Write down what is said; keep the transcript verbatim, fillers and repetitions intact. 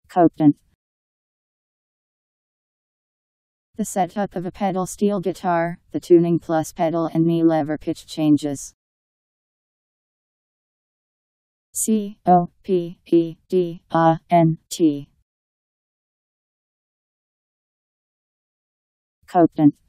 Copedant. The setup of a pedal steel guitar, the tuning plus pedal and knee lever pitch changes. C O P E D A N T. Copedant.